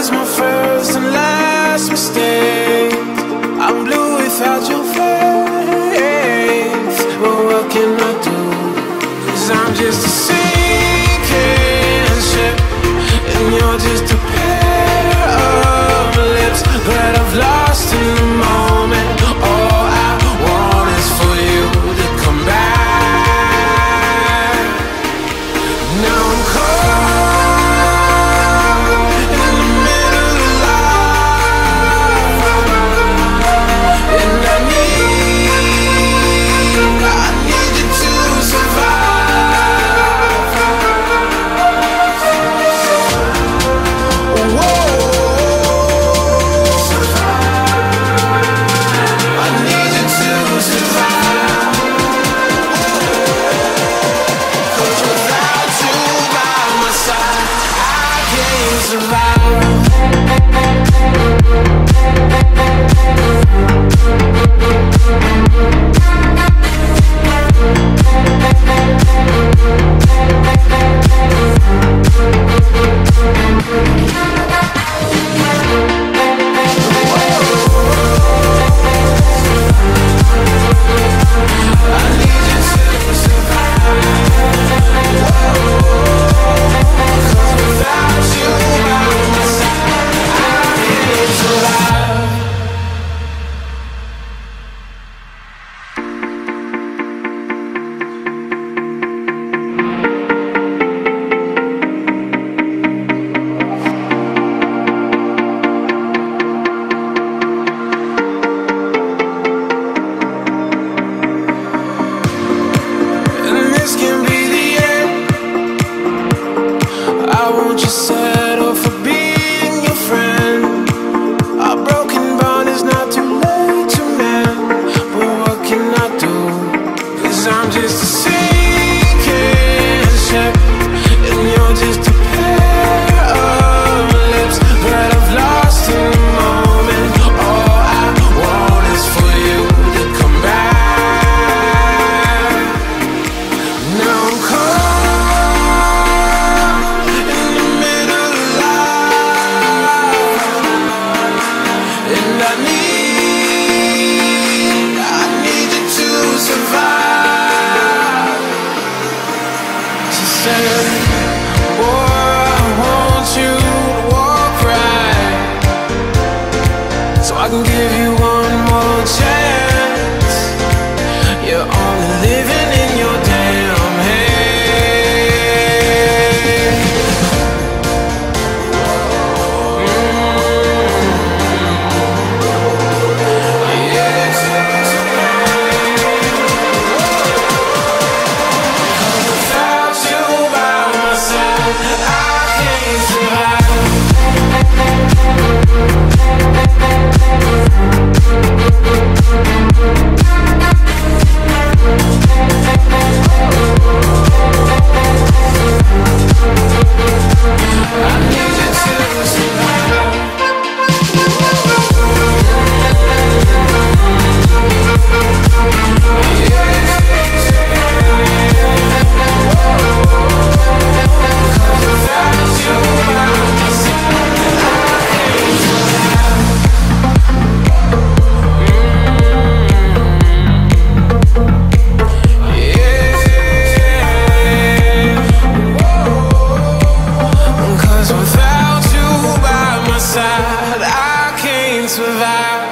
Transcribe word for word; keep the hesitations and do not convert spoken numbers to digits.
was my first and last mistake. I'm blue without your face. But what can I do? 'Cause I'm just a sinking ship, and you're just a pair of lips that I've lost in the moment. All I want is for you to come back. Now I'm caught in the middle of life, and I need, I need you to survive. Whoa, I need you to survive. 'Cause without you by my side, I can't survive. I need you to survive. 'Cause without you by my side, I can't survive. And this can be the end. I won't just settle for being your friend. Our broken bond is not too late to mend. But what can I do? 'Cause I'm just a sinking ship, and you're just a pair of lips that I've lost in the moment. All I want is for you to come back. Now I'm caught in the middle of life, and I need, I need you to survive. She said, boy, I want you to walk right, so I can give you one more chance. You're only living in your damn head. Without you by my side, I can't survive. I need you to survive. Without you by my side, I can't survive. Cause without you by my side, I can't survive.